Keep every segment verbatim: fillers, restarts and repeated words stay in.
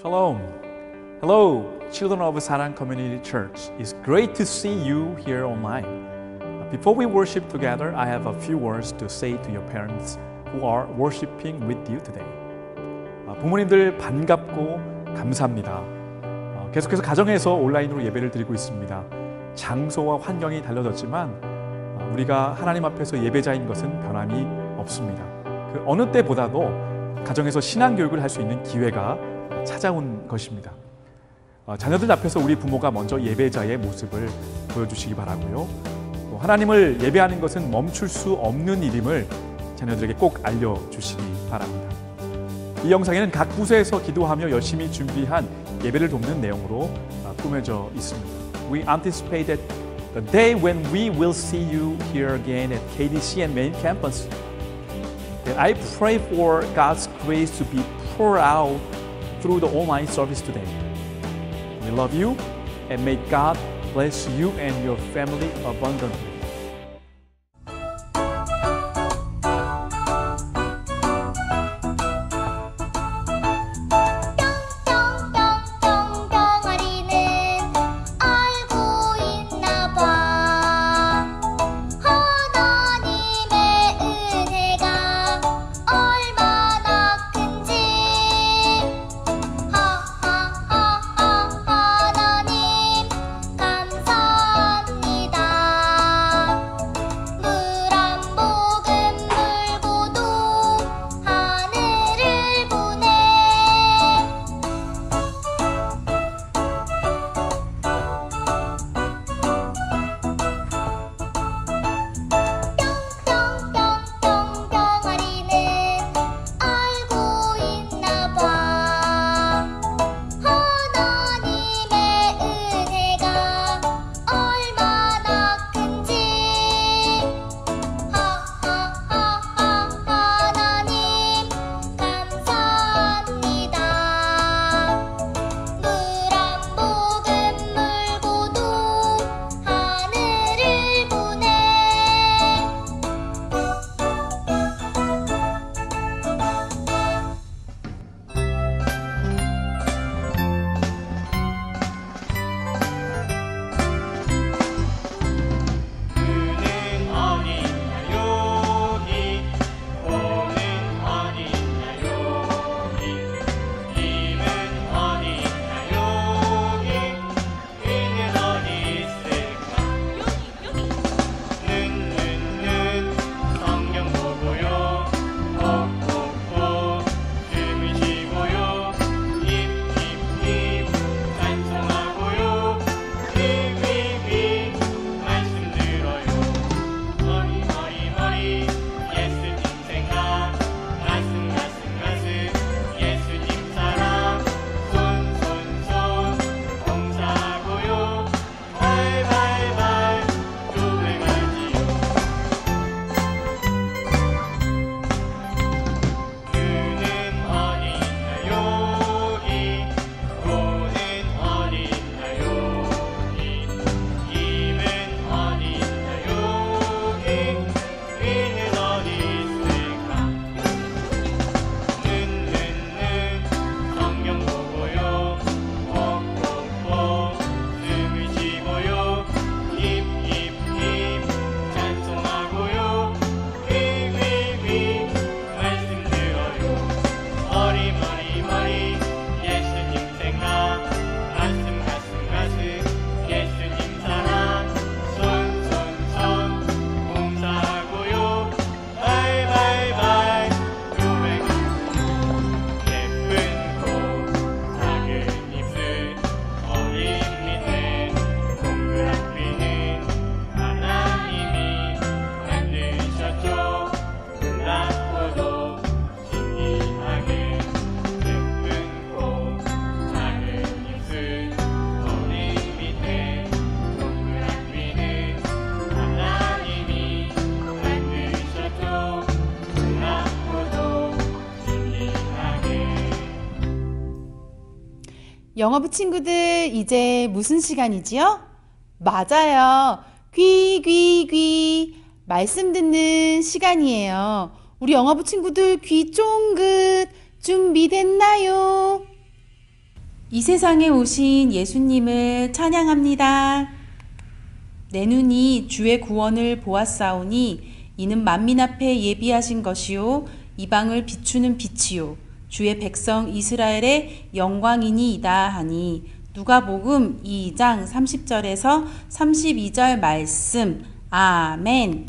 Shalom. Hello, children of Sarang Community Church. It's great to see you here online. Before we worship together, I have a few words to say to your parents who are worshiping with you today. 부모님들 반갑고 감사합니다. 계속해서 가정에서 온라인으로 예배를 드리고 있습니다. 장소와 환경이 달라졌지만 우리가 하나님 앞에서 예배자인 것은 변함이 없습니다. 그 어느 때보다도 가정에서 신앙 교육을 할 수 있는 기회가 찾아온 것입니다. 자녀들 앞에서 우리 부모가 먼저 예배자의 모습을 보여주시기 바라고요. 또 하나님을 예배하는 것은 멈출 수 없는 일임을 자녀들에게 꼭 알려주시기 바랍니다. 이 영상에는 각 부서에서 기도하며 열심히 준비한 예배를 돕는 내용으로 꾸며져 있습니다. We anticipate that the day when we will see you here again at K D C and main campus, that I pray for God's grace to be poured out through the online service today. We love you and may God bless you and your family abundantly. 영어부 친구들, 이제 무슨 시간이지요? 맞아요. 귀, 귀, 귀. 말씀 듣는 시간이에요. 우리 영어부 친구들 귀 쫑긋 준비됐나요? 이 세상에 오신 예수님을 찬양합니다. 내 눈이 주의 구원을 보았사오니 이는 만민 앞에 예비하신 것이요 이방을 비추는 빛이요 주의 백성 이스라엘의 영광이니이다 하니 누가복음 이 장 삼십 절에서 삼십이 절 말씀. 아멘.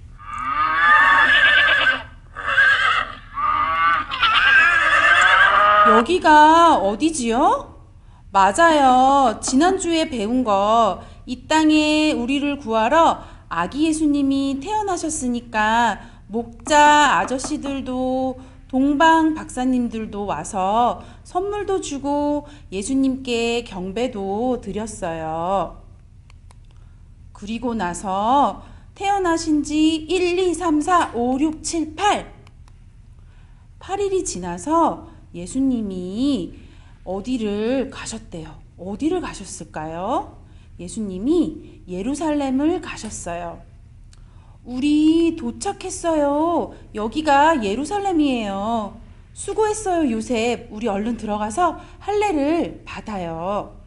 여기가 어디지요? 맞아요. 지난주에 배운 거, 이 땅에 우리를 구하러 아기 예수님이 태어나셨으니까 목자 아저씨들도 동방 박사님들도 와서 선물도 주고 예수님께 경배도 드렸어요. 그리고 나서 태어나신 지 일, 이, 삼, 사, 오, 육, 칠, 팔 팔 일이 지나서 예수님이 어디를 가셨대요. 어디를 가셨을까요? 예수님이 예루살렘을 가셨어요. 우리 도착했어요. 여기가 예루살렘이에요. 수고했어요, 요셉. 우리 얼른 들어가서 할례를 받아요.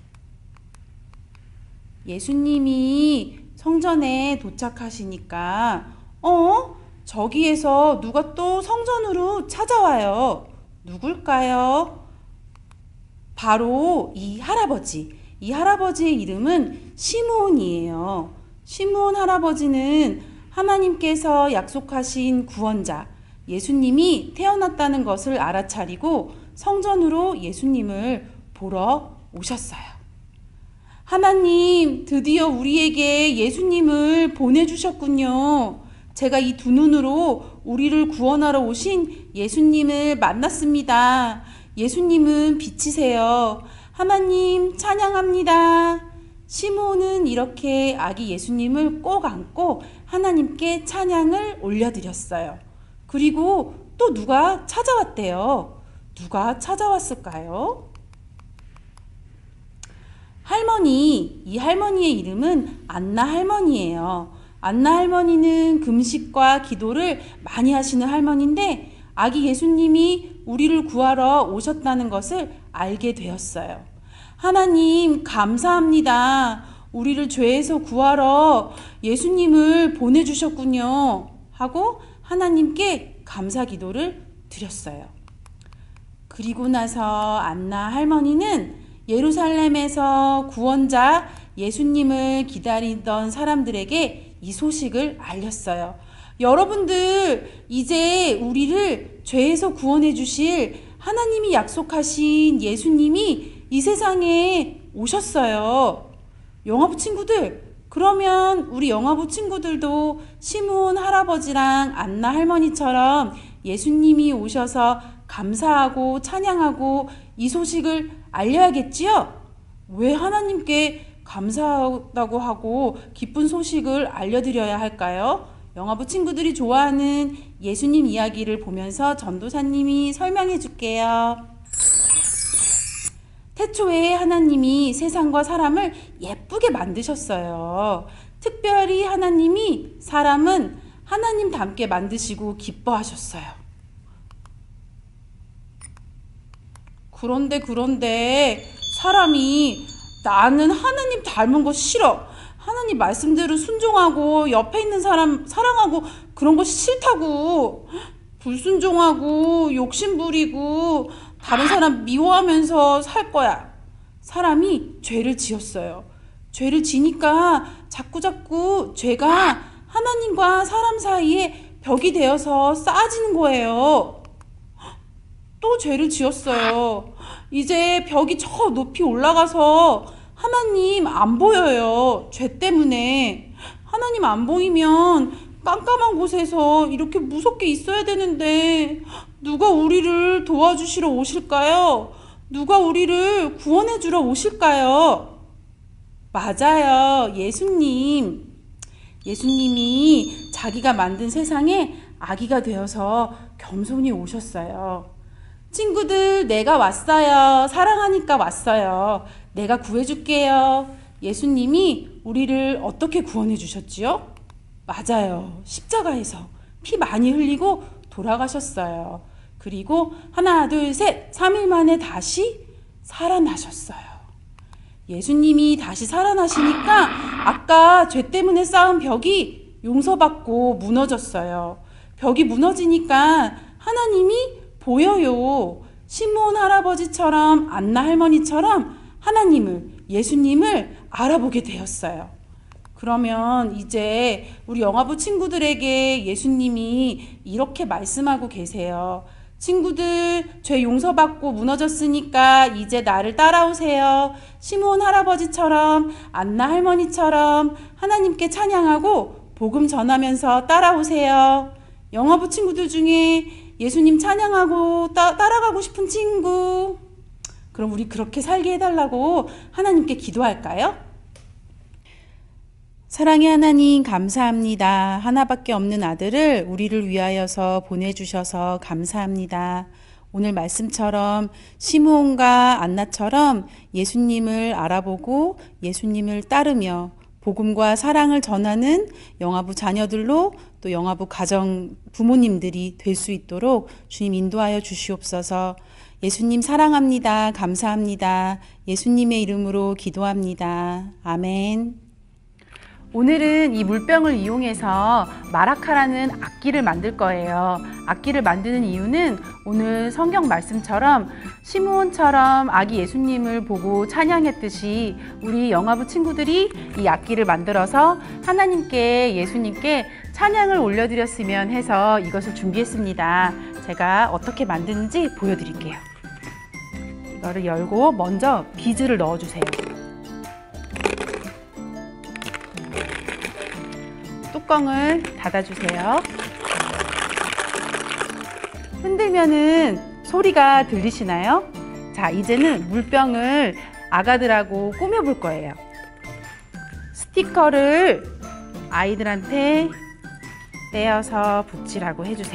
예수님이 성전에 도착하시니까 어? 저기에서 누가 또 성전으로 찾아와요. 누굴까요? 바로 이 할아버지. 이 할아버지의 이름은 시므온이에요. 시므온 할아버지는 하나님께서 약속하신 구원자 예수님이 태어났다는 것을 알아차리고 성전으로 예수님을 보러 오셨어요. 하나님, 드디어 우리에게 예수님을 보내주셨군요. 제가 이 두 눈으로 우리를 구원하러 오신 예수님을 만났습니다. 예수님은 빛이세요. 하나님 찬양합니다. 시므온은 이렇게 아기 예수님을 꼭 안고 하나님께 찬양을 올려드렸어요. 그리고 또 누가 찾아왔대요. 누가 찾아왔을까요? 할머니, 이 할머니의 이름은 안나 할머니예요. 안나 할머니는 금식과 기도를 많이 하시는 할머니인데 아기 예수님이 우리를 구하러 오셨다는 것을 알게 되었어요. 하나님 감사합니다. 우리를 죄에서 구하러 예수님을 보내주셨군요. 하고 하나님께 감사 기도를 드렸어요. 그리고 나서 안나 할머니는 예루살렘에서 구원자 예수님을 기다리던 사람들에게 이 소식을 알렸어요. 여러분들, 이제 우리를 죄에서 구원해 주실 하나님이 약속하신 예수님이 이 세상에 오셨어요. 영화부 친구들, 그러면 우리 영화부 친구들도 시므온 할아버지랑 안나 할머니처럼 예수님이 오셔서 감사하고 찬양하고 이 소식을 알려야겠지요? 왜 하나님께 감사하다고 하고 기쁜 소식을 알려드려야 할까요? 영화부 친구들이 좋아하는 예수님 이야기를 보면서 전도사님이 설명해 줄게요. 태초에 하나님이 세상과 사람을 예쁘게 만드셨어요. 특별히 하나님이 사람은 하나님답게 만드시고 기뻐하셨어요. 그런데 그런데 사람이 나는 하나님 닮은 거 싫어. 하나님 말씀대로 순종하고 옆에 있는 사람 사랑하고 그런 거 싫다고. 불순종하고 욕심부리고 다른 사람 미워하면서 살 거야. 사람이 죄를 지었어요. 죄를 지니까 자꾸자꾸 죄가 하나님과 사람 사이에 벽이 되어서 쌓아지는 거예요. 또 죄를 지었어요. 이제 벽이 저 높이 올라가서 하나님 안 보여요. 죄 때문에. 하나님 안 보이면 깜깜한 곳에서 이렇게 무섭게 있어야 되는데 누가 우리를 도와주시러 오실까요? 누가 우리를 구원해 주러 오실까요? 맞아요. 예수님. 예수님이 자기가 만든 세상에 아기가 되어서 겸손히 오셨어요. 친구들, 내가 왔어요. 사랑하니까 왔어요. 내가 구해줄게요. 예수님이 우리를 어떻게 구원해 주셨지요? 맞아요. 십자가에서 피 많이 흘리고 돌아가셨어요. 그리고 하나, 둘, 셋, 삼 일 만에 다시 살아나셨어요. 예수님이 다시 살아나시니까 아까 죄 때문에 쌓은 벽이 용서받고 무너졌어요. 벽이 무너지니까 하나님이 보여요. 시므온 할아버지처럼 안나 할머니처럼 하나님을, 예수님을 알아보게 되었어요. 그러면 이제 우리 영화부 친구들에게 예수님이 이렇게 말씀하고 계세요. 친구들, 죄 용서받고 무너졌으니까 이제 나를 따라오세요. 시므온 할아버지처럼 안나 할머니처럼 하나님께 찬양하고 복음 전하면서 따라오세요. 영화부 친구들 중에 예수님 찬양하고 따, 따라가고 싶은 친구, 그럼 우리 그렇게 살게 해달라고 하나님께 기도할까요? 사랑의 하나님, 감사합니다. 하나밖에 없는 아들을 우리를 위하여서 보내주셔서 감사합니다. 오늘 말씀처럼 시므온과 안나처럼 예수님을 알아보고 예수님을 따르며 복음과 사랑을 전하는 영화부 자녀들로 또 영화부 가정 부모님들이 될 수 있도록 주님 인도하여 주시옵소서. 예수님 사랑합니다. 감사합니다. 예수님의 이름으로 기도합니다. 아멘. 오늘은 이 물병을 이용해서 마라카라는 악기를 만들 거예요. 악기를 만드는 이유는 오늘 성경 말씀처럼 시므온처럼 아기 예수님을 보고 찬양했듯이 우리 영화부 친구들이 이 악기를 만들어서 하나님께, 예수님께 찬양을 올려드렸으면 해서 이것을 준비했습니다. 제가 어떻게 만드는지 보여드릴게요. 이거를 열고 먼저 비즈를 넣어주세요. 뚜껑을 닫아주세요. 흔들면은 소리가 들리시나요? 자, 이제는 물병을 아가들하고 꾸며볼 거예요. 스티커를 아이들한테 떼어서 붙이라고 해주세요.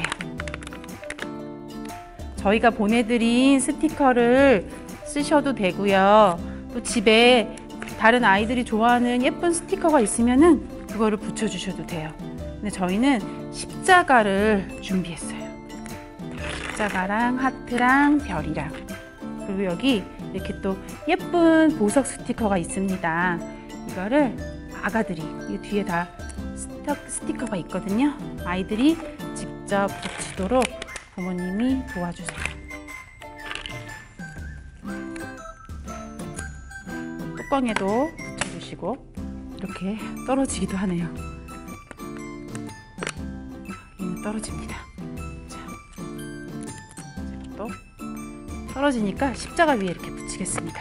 저희가 보내드린 스티커를 쓰셔도 되고요. 또 집에 다른 아이들이 좋아하는 예쁜 스티커가 있으면은 그거를 붙여주셔도 돼요. 근데 저희는 십자가를 준비했어요. 십자가랑 하트랑 별이랑, 그리고 여기 이렇게 또 예쁜 보석 스티커가 있습니다. 이거를 아가들이, 이 뒤에 다 스티커가 있거든요. 아이들이 직접 붙이도록 부모님이 도와주세요. 뚜껑에도 붙여주시고, 이렇게 떨어지기도 하네요. 얘는 떨어집니다. 자, 또 떨어지니까 십자가 위에 이렇게 붙이겠습니다.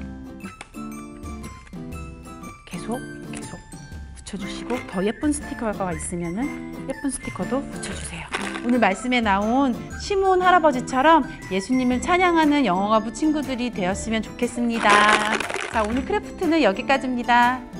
계속 계속 붙여주시고, 더 예쁜 스티커가 있으면은 예쁜 스티커도 붙여주세요. 오늘 말씀에 나온 시므온 할아버지처럼 예수님을 찬양하는 영어가부 친구들이 되었으면 좋겠습니다. 자, 오늘 크래프트는 여기까지입니다.